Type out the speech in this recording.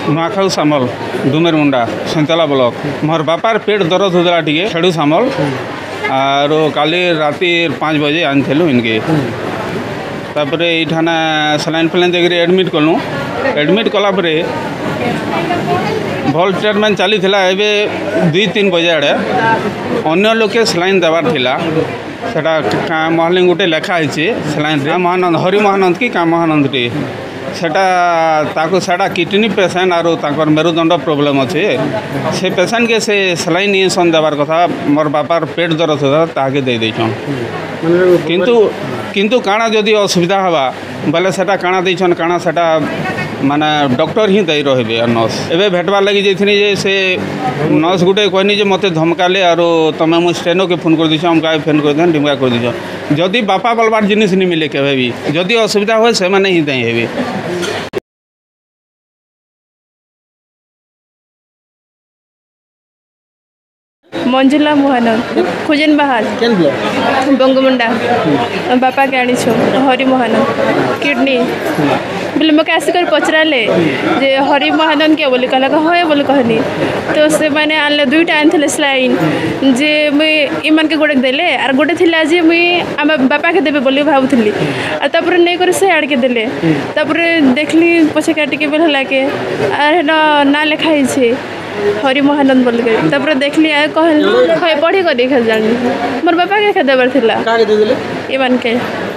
नुआखाऊ सामल डुमेर मुंडा संतला block मोर बापार पेट दर्द होता टे खेड़ू सामल आर काली राति 5 बजे आनीलु इनके तापर ये सलाइन फलाइन देकर एडमिट कलु एडमिट कलापर भल ट्रिटमेंट चली 2-3 बजे आड़े अन्य लोके सलाइन देवार थिला सेटा महल गोटे लेखाई सलाइन महानंद हरि महानंद कि का महानंद टी सेटा किडनी पेसेंट आर मेरुदंड प्रोब्लेम अच्छे से पेसेंट के से सलाइन इंजेक्शन देवार कथा मोर बापार पेट दर्द होता ताके दे देछन किंतु काना जदि असुविधा हवा बोले सेटा काना देछन काना सेटा माने डॉक्टर ही दे रहे नर्स एवं भेटवार लगी जाइए जे से नर्स गुटे कहनी जे मते धमकाले और तुम मुझे स्टेनो के फोन कर दीछ हम फोन कर दें ढिमका कर दीछ जदि बापा बोलबार जिनिस नहीं मिले केवे भी जदि असुविधा हुए से माने ही दायी हेबे। मंजुला मोहनंद खुजन बाहर बंगमुंडा बापा के आनी हरि मोहनंद किडनी बोले मोके आसिक पचराले जे हरि महानंद क्या बोली कहला हाँ बोली कहनी तो से मैंने आनले 2टा आनी सलाइन जे मुई इमान के गोटे देले आर गोटे थिला जे मुई आम बापा के देबे बोली भावुली आर तापर नहीं कर से आड़ के देले तापर देखली पछे काटिके बोला के आर ना लिखाई छे हरि महानंद बोल गई तापर देखली कहल पढ़ी कर देखा जानी मोर बापा के देवर थिला इमान के